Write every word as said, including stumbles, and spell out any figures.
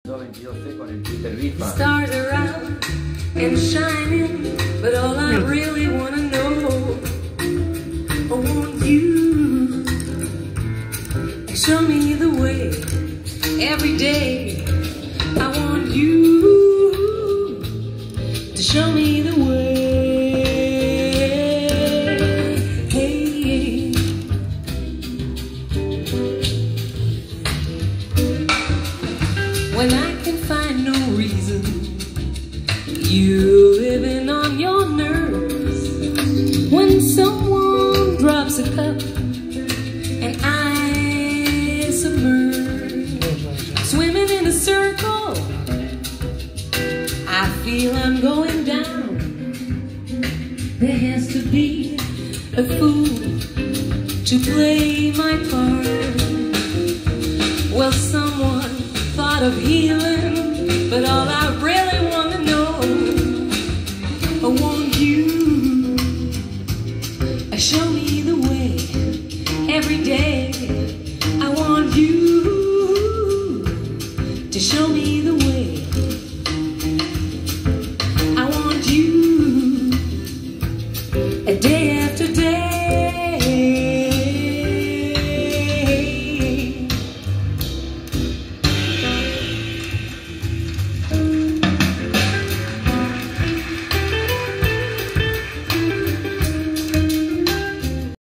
veintidós C con el Twitter bifa. Stars are out and shining, but all I really wanna know, I want you to show me the way every day. I want you to show me the way. Hey. When I can find no reason, you living on your nerves. When someone drops a cup and I submerge, swimming in a circle, I feel I'm going down. There has to be a fool to play my part. Well, someone thought of healing, but all I really want to know, I want you to show me the way every day.